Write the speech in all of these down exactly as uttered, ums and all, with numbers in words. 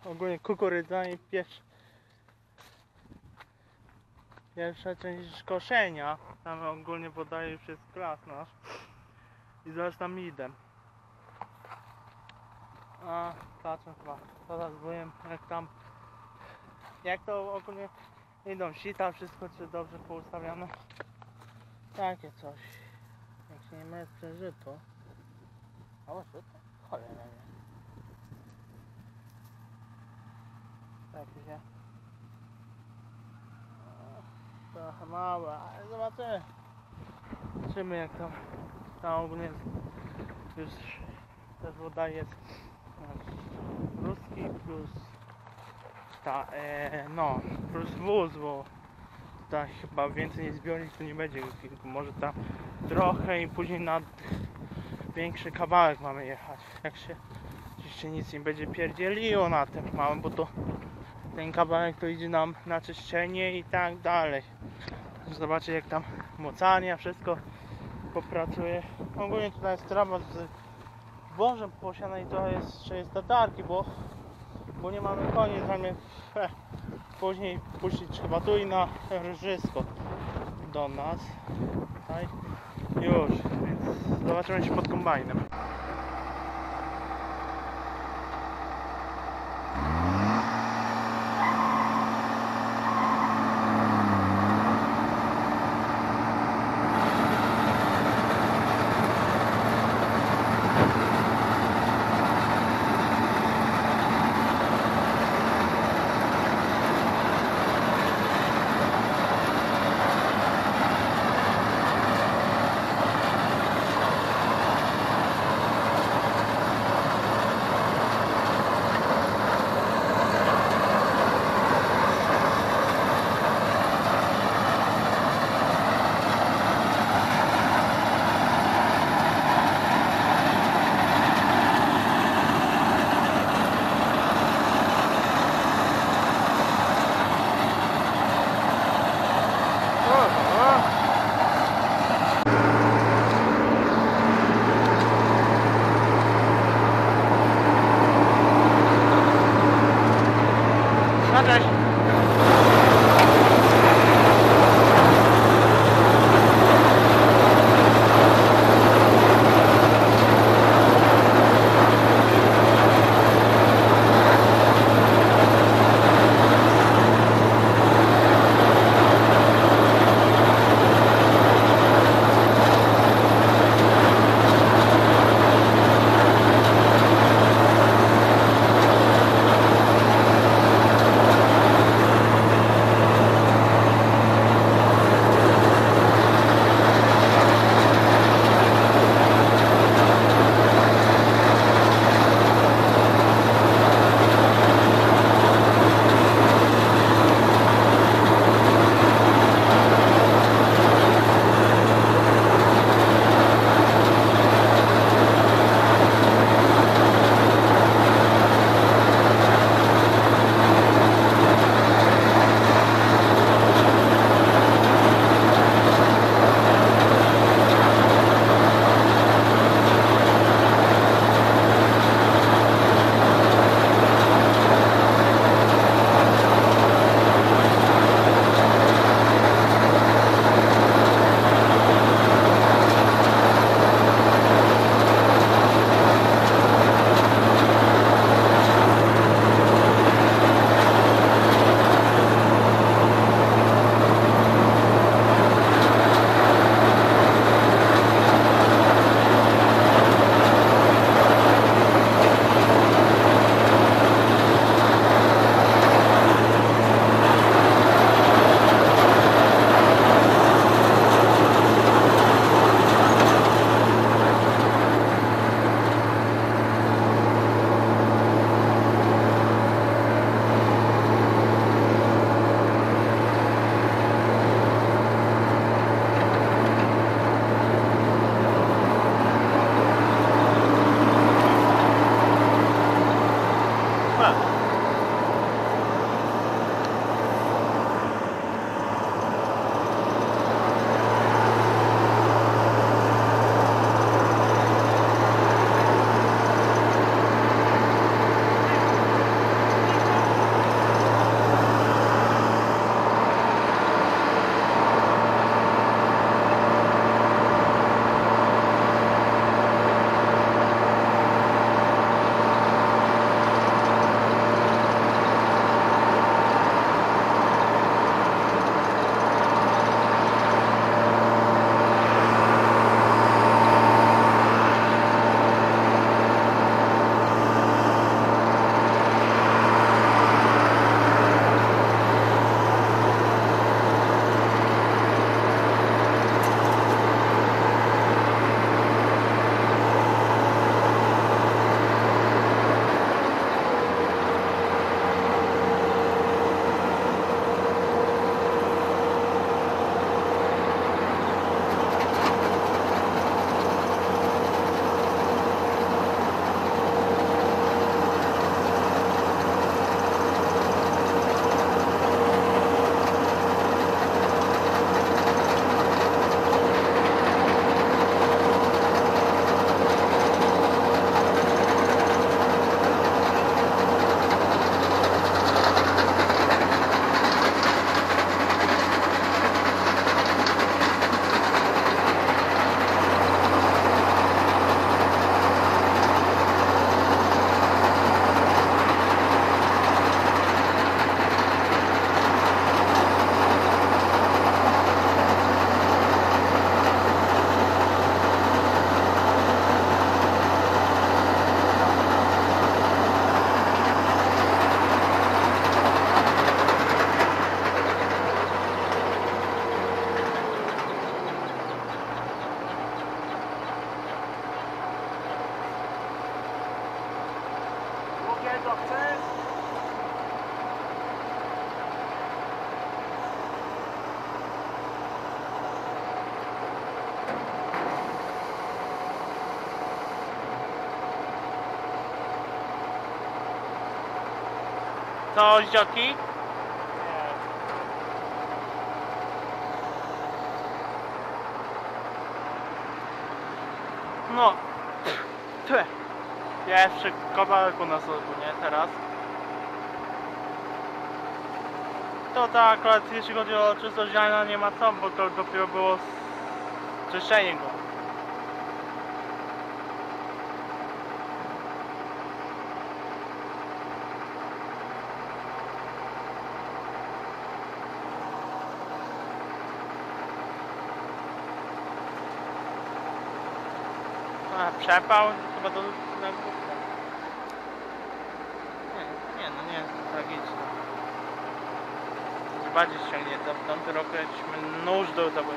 ogólnie kukurydza i pierwsza, pierwsza część koszenia. Tam ogólnie podaje już jest klas nasz. I zaraz tam idę. A patrzę chyba, zaraz byłem jak tam, jak to ogólnie idą sita, wszystko czy dobrze poustawiane. Takie coś. Jak się nie mylę, przeżyto. O, żyto? Cholera nie. Tak się. Trochę małe, ale zobaczymy. Zobaczymy jak tam. Tam ogólnie jest, już też woda jest ruski plus ta, e, no, plus wóz, bo tutaj chyba więcej nie zbiornik tu nie będzie, tylko może tam trochę i później na większy kawałek mamy jechać. Jak się oczywiście nic nie będzie pierdzieliło na tym małym, bo to ten kawałek to idzie nam na czyszczenie i tak dalej. Zobaczcie jak tam mocania, wszystko popracuje. Ogólnie tutaj jest trawa z wążem posiana i to jest, jeszcze jest tatarki, bo, bo nie mamy koni, zamiast eh, później puścić chyba tu i na rżysko do nas. Tutaj już, więc zobaczymy się pod kombajnem. to chcesz? Co, zdzioki? Nie. No. Tyle. Jeszcze kawałek u nas nie teraz. To tak akurat jeśli chodzi o czystość ziarna nie ma co, bo to dopiero było czyszczenie go. A, przepał chyba do... Na... Nie, nie, no nie jest to tragiczne. Bardziej ściągnie, w tamtym roku jakśmy nóż do doby.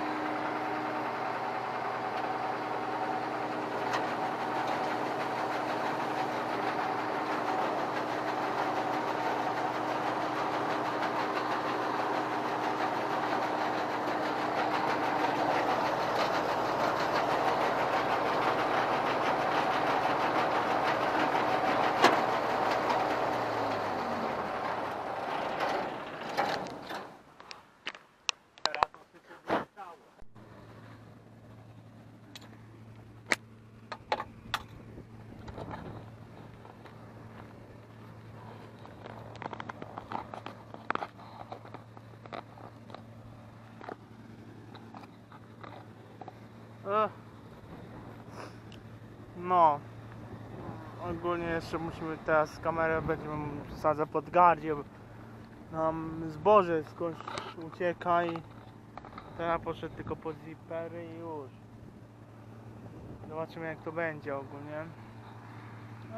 No, ogólnie jeszcze musimy teraz kamerę będziemy wsadzać pod gardzie, bo nam zboże skądś ucieka i teraz poszedł tylko pod zipery i już. Zobaczymy jak to będzie ogólnie. No.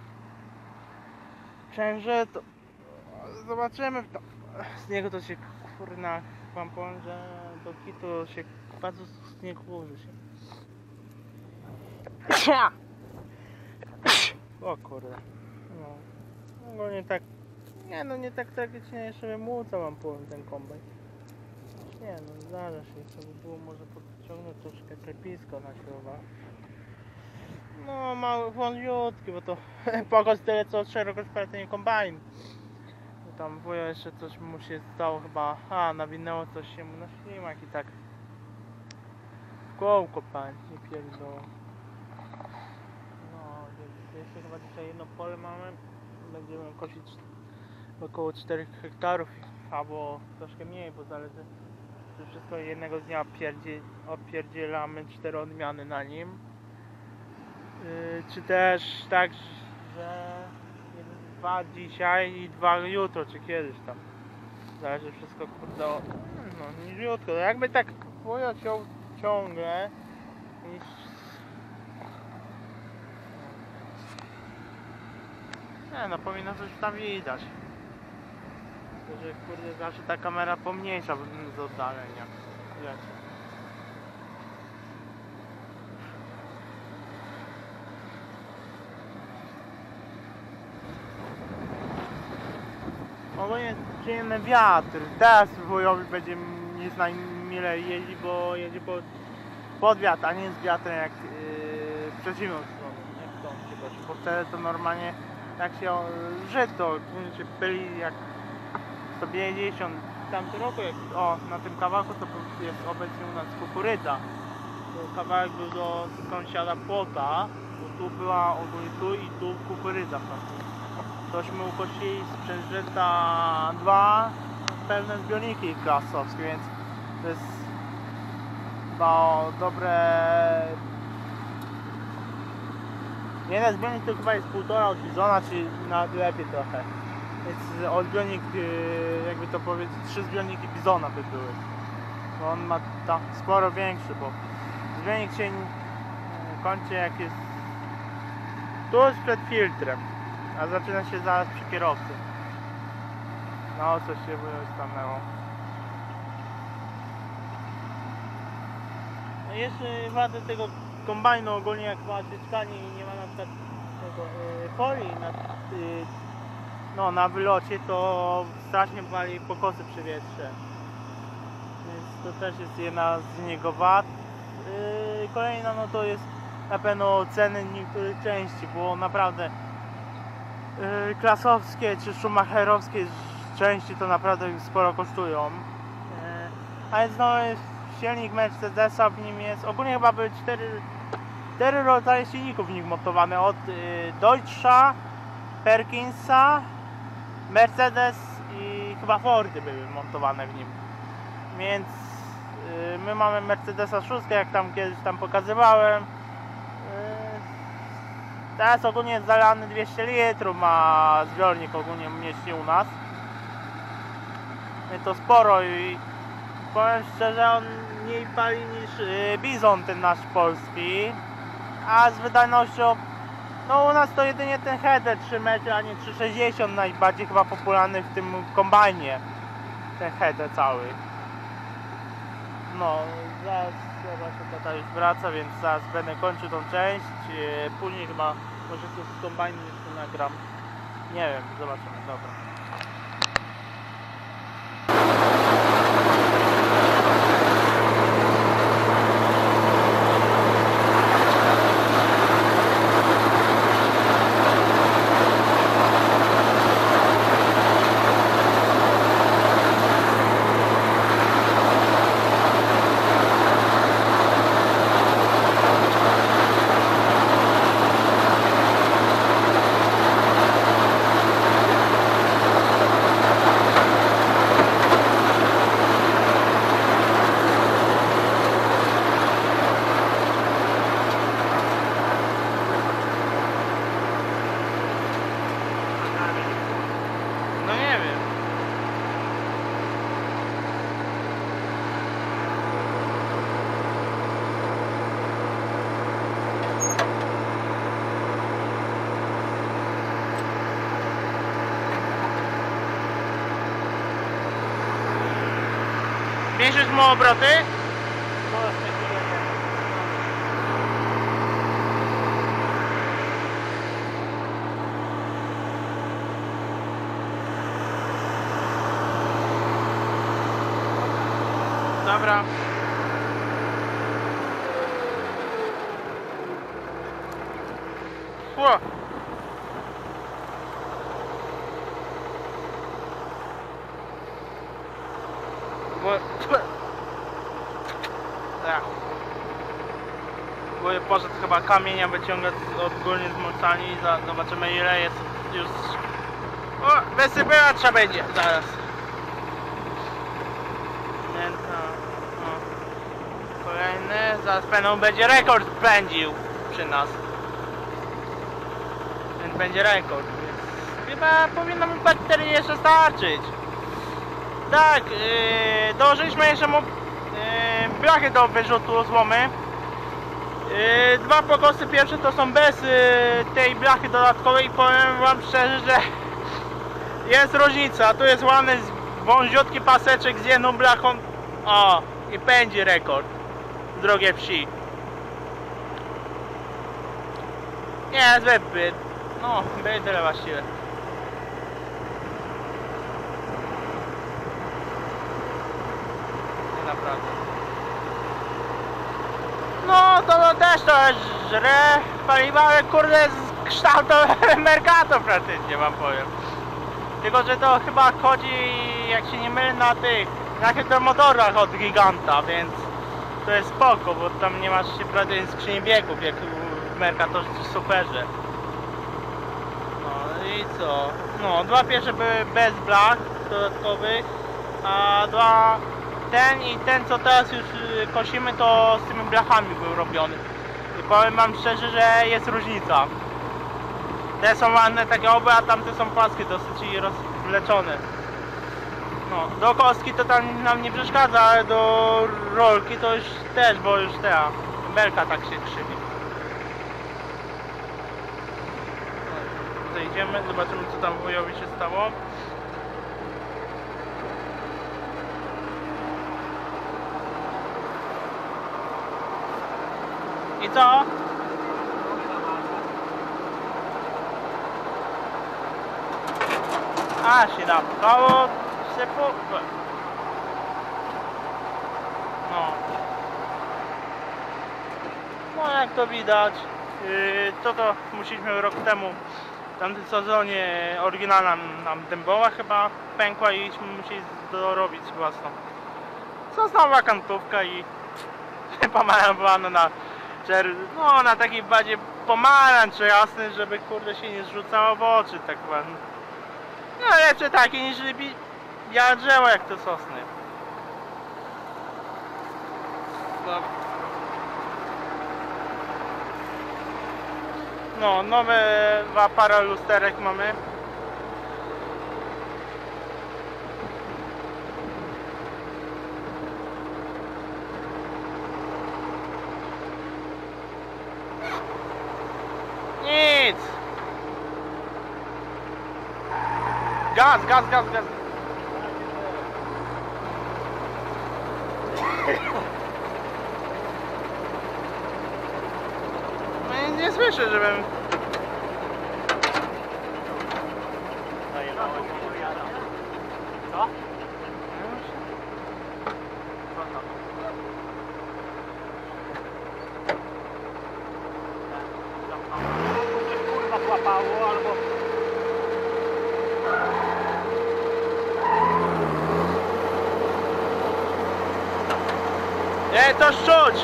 Przęże to zobaczymy to. Z niego to się kurna wam powiem, że do kitu się bardzo z niego uży się. O kurde. No. Ogólnie tak. Nie no nie tak tragicznie jeszcze wymłuca wam powiem ten kombajn. Nie no zdarza się, to by było może podciągnąć troszkę klepisko na śrubach. No mały wąziutki, bo to pokaz tyle co szerokospaletny kombajn. Tam wujo jeszcze coś mu się stało chyba, a nawinęło coś się mu na ślimak i tak w kołko pan, nie pierdolę. No więc jeszcze chyba dzisiaj jedno pole mamy, będziemy kosić około czterech hektarów albo troszkę mniej, bo zależy czy wszystko jednego dnia pierdzie, opierdzielamy cztery odmiany na nim. Yy, czy też tak, że dwa dzisiaj i dwa jutro, czy kiedyś tam. Zależy wszystko kurde o... No niziutko, jakby tak wujo ciął ciągle i... Nie no powinno coś tam widać. Tylko, że kurde zawsze ta kamera pomniejsza z oddalenia. Wiecie. Ogólnie przyjemny wiatr, teraz wujowi będzie nie zna mile jeździ, bo jedzie pod, pod wiatr, a nie z wiatrem jak yy, w przeciwną stronę, nie w tą się, bo wtedy to normalnie jak się żyto, się pyli jak sto pięćdziesiąt w tamtym roku, jak, o na tym kawałku to jest obecnie u nas kukurydza, to kawałek był do sąsiada płota, bo tu była ogólnie tu i tu kukurydza. Tośmy ukosili z Przężyta dwa pełne zbiorniki klasowskie, więc to jest chyba dobre... Jeden zbiornik to chyba jest półtora od bizona, czy nawet lepiej trochę. Więc odbiornik, jakby to powiedzieć, trzy zbiorniki bizona by były. Bo on ma tam sporo większy, bo zbiornik się kończy jak jest tuż przed filtrem. A zaczyna się zaraz przy kierowcy. No coś się stanęło. No jeszcze wadę tego kombajnu ogólnie jak ma tyczkanie i nie ma na przykład tego, yy, folii nad yy, no, na wylocie to strasznie pali pokosy przewietrze. Więc to też jest jedna z niego wad. Yy, kolejna no to jest na pewno ceny niektórych części, bo naprawdę yy, klasowskie czy schumacherowskie części to naprawdę sporo kosztują. Yy, a więc no silnik Mercedesa w nim jest, ogólnie chyba były cztery, cztery rodzaje silników w nim montowane, od yy, Deutscha, Perkinsa, Mercedes i chyba Fordy były montowane w nim. Więc yy, my mamy Mercedesa szóstkę, jak tam kiedyś tam pokazywałem. Yy, teraz ogólnie jest zalany dwieście litrów, ma zbiornik ogólnie mieści u nas. Yy, to sporo i powiem szczerze, on mniej pali niż yy, Bizon ten nasz polski. A z wydajnością, no u nas to jedynie ten header trzy metry, a nie trzy sześćdziesiąt, najbardziej chyba popularny w tym kombajnie. Ten header cały. No, zaraz zobaczę, tata już wraca, więc zaraz będę kończył tą część. Później chyba może tu z kombajnu jeszcze nagram. Nie wiem, zobaczymy, dobra. No nie wiem. Większość ma obroty? Dobra. Ło. Bo... Tak. Bo poszedł chyba kamienia wyciągać ogólnie z mocani i za, zobaczymy ile jest już... O! Wysypywać będzie zaraz. Nie, no, no. Kolejny, zaraz pewno będzie rekord pędził przy nas. Więc będzie rekord, więc chyba powinno mi baterii jeszcze starczyć. Tak, yy, dołożyliśmy jeszcze mu yy, blachy do wyrzutu, złomy. Yy, dwa pokosy pierwsze to są bez yy, tej blachy dodatkowej i powiem wam szczerze, że jest różnica. Tu jest ładny wąziutki paseczek z jedną blachą. O, i pędzi rekord z drogiej wsi. Nie, zły byt. No, bydle właściwie. Nie naprawdę. No, to, to też to żre paliwa, ale kurde z kształtem Mercato praktycznie wam powiem. Tylko, że to chyba chodzi, jak się nie mylę, na tych na hydromotorach od Giganta, więc to jest spoko, bo tam nie masz się prawie skrzyni biegów jak w Mercatorze czy Superze. No i co? No, dwa pierwsze były bez blach dodatkowych, a dwa ten i ten co teraz już kosimy to z tymi blachami był robiony. I powiem wam szczerze, że jest różnica. Te są ładne takie oby, a tamte są płaskie dosyć i rozwleczone. No, do kostki to tam nam nie przeszkadza, ale do rolki to już też, bo już ta belka tak się krzywi. No, zejdziemy, zobaczymy co tam wujowi się stało. I co? A się napchało sypu. No. No jak to widać, yy, to to musieliśmy rok temu, w tamtym sezonie oryginalna nam dęboła chyba pękła i musieli dorobić własną. Została kantówka i pomarańczowana na czer... no na taki bardziej pomarańcz jasny, żeby kurde się nie zrzucało w oczy tak ładnie. No lepsze takie niż białe drzewo jak te sosny. No, nowe dwa para lusterek mamy. Nic. Gaz, gaz, gaz, gaz. No nie słyszę, żebym... Co? Kurwa złapało albo... Nie, to szczuć!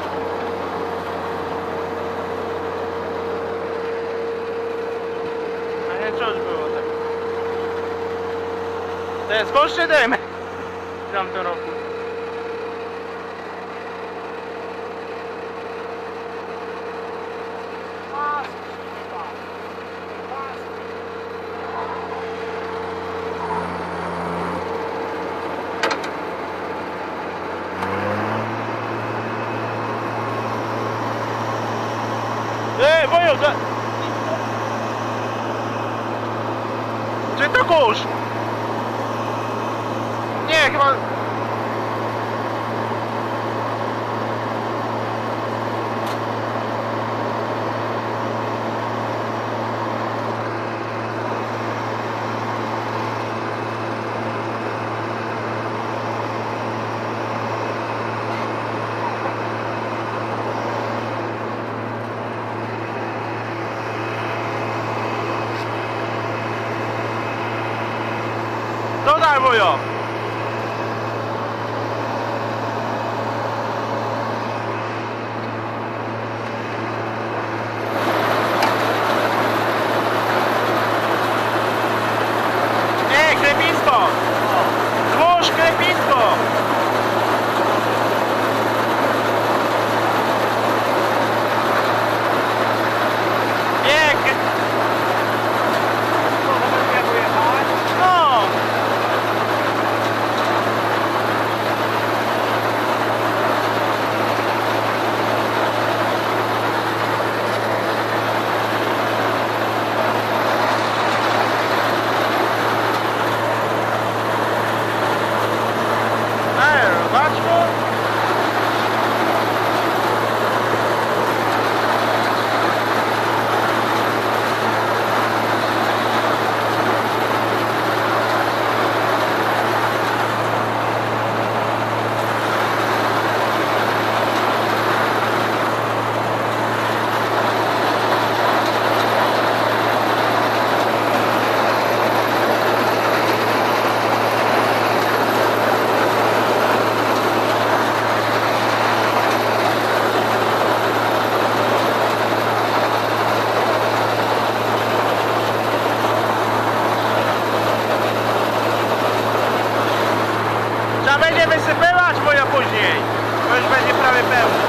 A nie czuć było tak. To jest gorszy dym w tamtym roku. Ej, woją, za... Czy to kurz? Nie, chyba... Dodaj wujo! Nie, krepisko! Złóż krepisko! Nie, kre... No! Trzeba będzie wysypywać moja później, bo już będzie prawie pełno.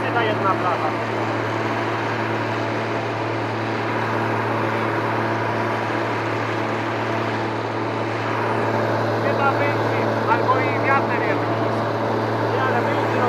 się ta jedna plaża. Chyba wyjdzie, albo i wiatr jest. Nie, ale wyjdzie.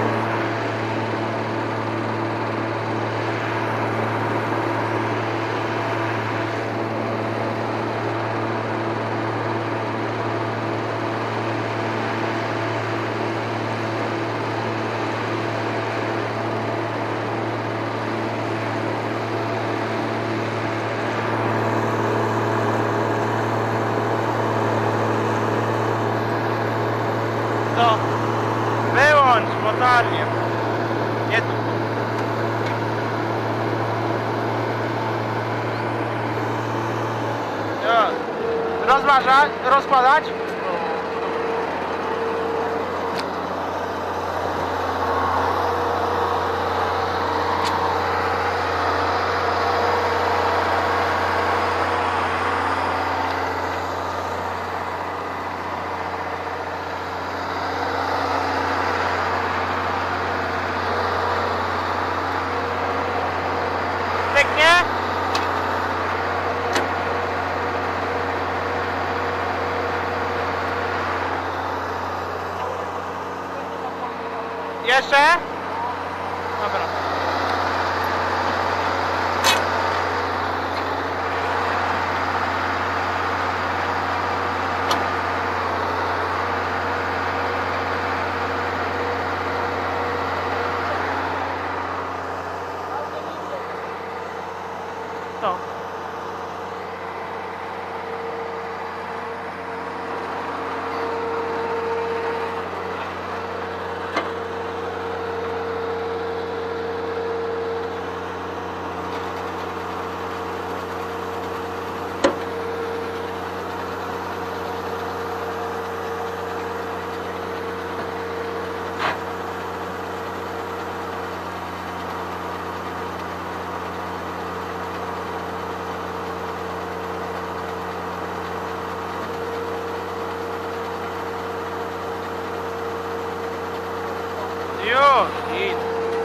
To wyłącz motarnię. Nie tu. Rozważać, rozkładać. Pyknie? Jeszcze? Dobra. To. Już, idź.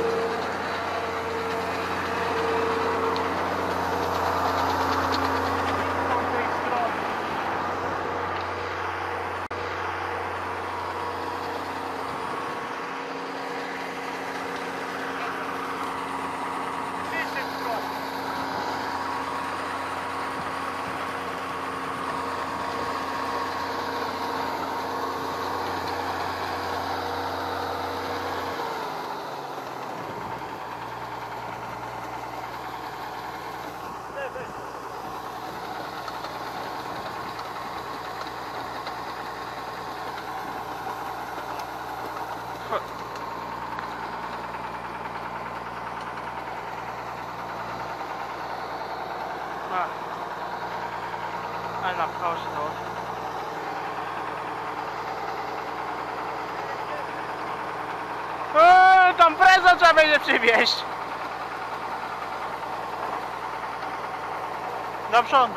A. Ale na chaos to. Eee, tam prezent trzeba będzie przywieźć. Do przodu.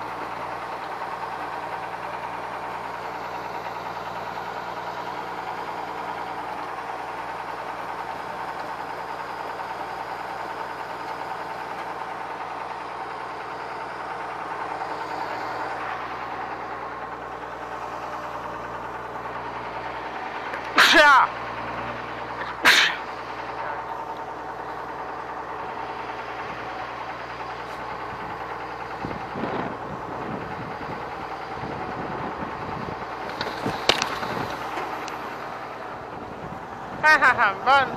Ja! Ha ha ha, bon.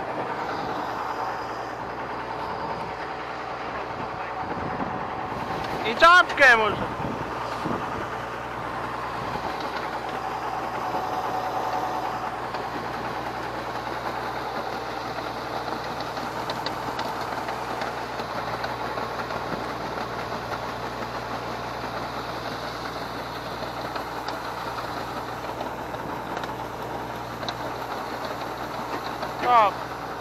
I czapkę może. O.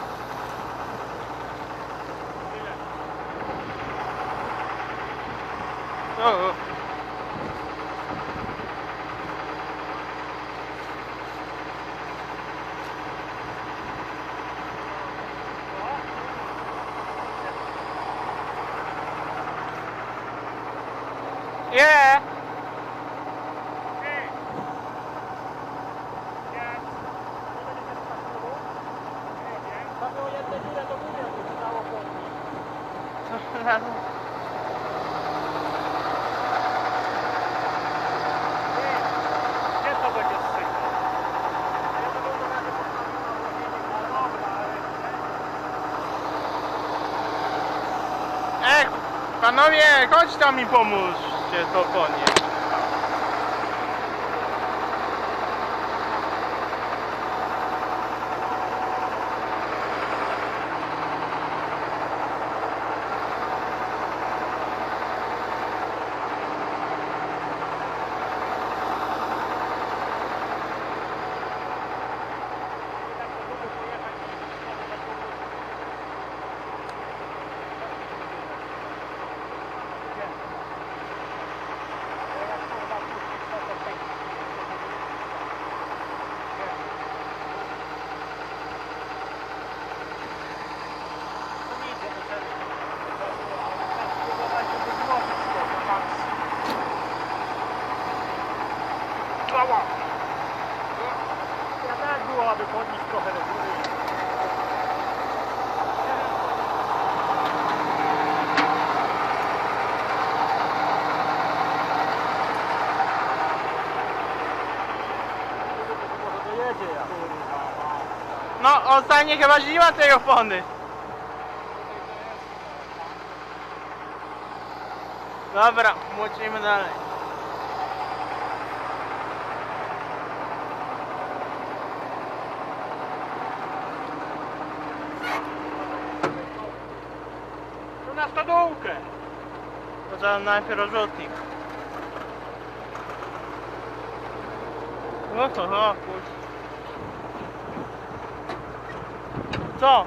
O, o. Yeah. Ej! Jest! Nie będzie też pasował? Nie wiem. Tam było jedne dziurę do góry, jakby się dało podnieść. Co za... Ej! Gdzie to będzie strzykło? Ja to było na razie postawił na włożenie. No dobra, ale... Ej, panowie, chodź tam mi pomóżcie to podnieść. Tak to długo pojechać i znowu bez powrotu. Gdzie? Bo jak kurwa puścić, to to pęknie. Gdzie? To nie idzie do celu. Trzeba spróbować, żeby złożyć to na maks. Ała! Ja tak było, aby podnieść trochę do góry. Może dojedzie ja. No, ostatnie chyba nie ma tej opony. Dobra, młocimy dalej. To na stodółkę. To trzeba najpierw rozrzutnik. Oho, oho, puść. Co?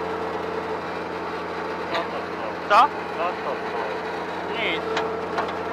Co? No to co? Nic.